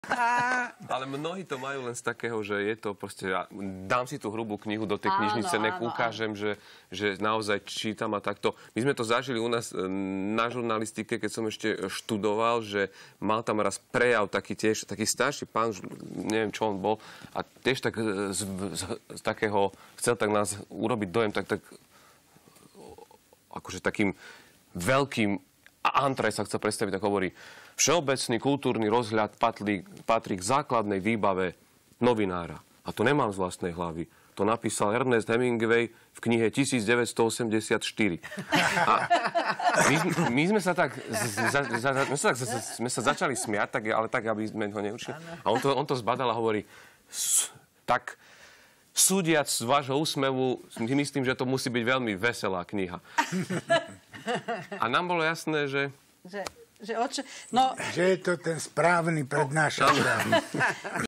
Ale mnohí to majú len z takého, že je to proste, ja dám si tú hrubú knihu do tej knižnice, nech ukážem, že naozaj čítam a takto. My sme to zažili u nás na žurnalistike, keď som ešte študoval, že mal tam raz prejav taký starší pán, neviem, čo on bol, a tiež tak z takého, chcel tak nás urobiť dojem, tak akože takým veľkým Andrej sa chce predstaviť, tak hovorí: všeobecný kultúrny rozhľad patrí k základnej výbave novinára. A to nemám z vlastnej hlavy. To napísal Ernest Hemingway v knihe 1984. A my sme sa tak sme sa začali smiať, ale tak, aby sme ho neučili. A on to zbadal a hovorí: tak súdiac z vášho úsmevu, myslím, že to musí byť veľmi veselá kniha. A nám bolo jasné, že že je to ten správny prednášač.